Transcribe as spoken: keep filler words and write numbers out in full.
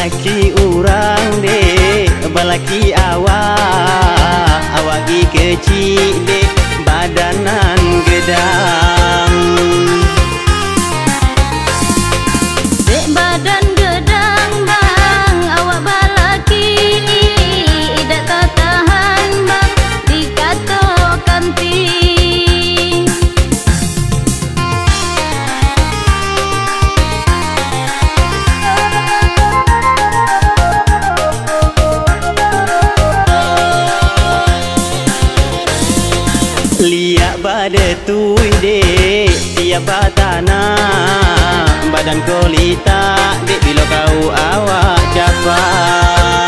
balaki urang dek, balaki awak, awak gi kecil dek, badanan gedang. Dek badan gedang bang, awak balaki, idak tak tahan bang, dikatok kanting. Liak pada tui dek, tiap batana, badan kau litak dek, bila kau awak capai.